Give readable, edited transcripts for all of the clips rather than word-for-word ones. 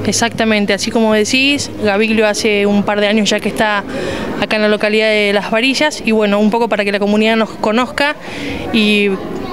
Exactamente, así como decís, Gaviglio hace un par de años ya que está acá en la localidad de Las Varillas y bueno, un poco para que la comunidad nos conozca y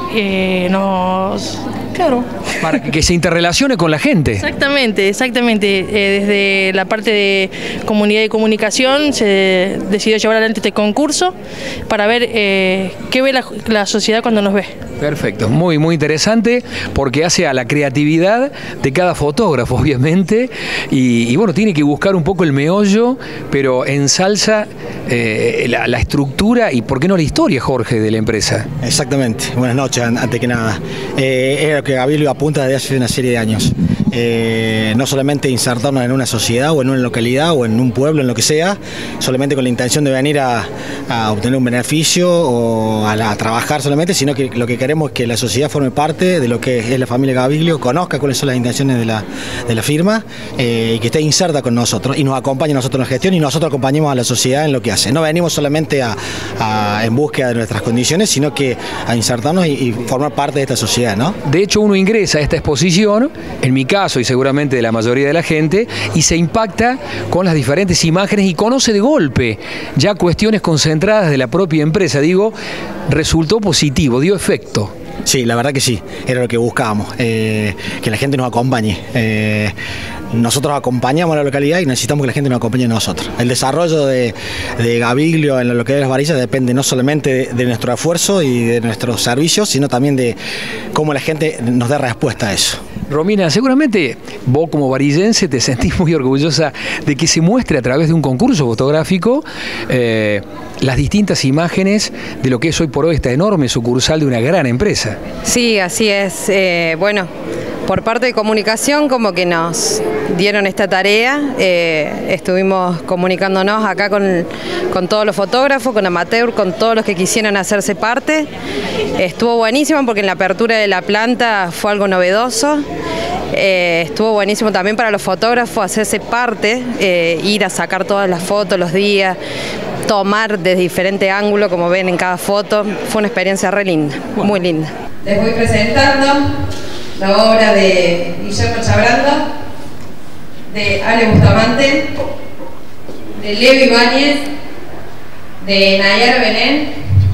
claro. Para que se interrelacione con la gente. Exactamente, exactamente. Desde la parte de comunidad y comunicación se decidió llevar adelante este concurso para ver qué ve la sociedad cuando nos ve. Perfecto, muy interesante porque hace a la creatividad de cada fotógrafo, obviamente, y bueno, tiene que buscar un poco el meollo, pero ensalza la estructura y, ¿por qué no la historia, Jorge, de la empresa? Exactamente, buenas noches, antes que nada. Es lo que Gaviglio apunta desde hace una serie de años. No solamente insertarnos en una sociedad o en una localidad o en un pueblo, en lo que sea, solamente con la intención de venir a obtener un beneficio o a trabajar solamente, sino que lo que queremos es que la sociedad forme parte de lo que es la familia Gaviglio, conozca cuáles son las intenciones de la firma y que esté inserta con nosotros y nos acompañe a nosotros en la gestión y nosotros acompañemos a la sociedad en lo que hace. No venimos solamente en búsqueda de nuestras condiciones, sino que a insertarnos y formar parte de esta sociedad, ¿no? De hecho, uno ingresa a esta exposición, en mi caso y seguramente de la mayoría de la gente, y se impacta con las diferentes imágenes y conoce de golpe ya cuestiones concentradas de la propia empresa. Digo, resultó positivo, dio efecto. Sí, la verdad que sí, era lo que buscábamos, que la gente nos acompañe. Nosotros acompañamos a la localidad y necesitamos que la gente nos acompañe a nosotros. El desarrollo de Gaviglio en la localidad de Las Varillas depende no solamente de nuestro esfuerzo y de nuestros servicios, sino también de cómo la gente nos dé respuesta a eso. Romina, seguramente vos como varillense te sentís muy orgullosa de que se muestre a través de un concurso fotográfico las distintas imágenes de lo que es hoy por hoy esta enorme sucursal de una gran empresa. Sí, así es. Bueno, por parte de comunicación como que nos dieron esta tarea, estuvimos comunicándonos acá con todos los fotógrafos, con amateur, con todos los que quisieran hacerse parte. Estuvo buenísimo porque en la apertura de la planta fue algo novedoso. Estuvo buenísimo también para los fotógrafos hacerse parte, ir a sacar todas las fotos los días, tomar desde diferente ángulo como ven en cada foto. Fue una experiencia re linda, muy linda. Les voy presentando la obra de Guillermo Chabranda, de Ale Bustamante, de Leo Ibáñez, de Nayara Benén,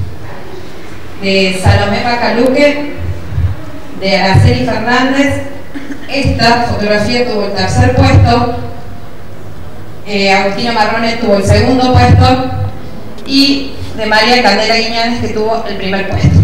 de Salomé Bacaluque, de Araceli Fernández. Esta fotografía tuvo el tercer puesto, Agustina Marrone tuvo el segundo puesto y de María Candela Guiñanes, que tuvo el primer puesto.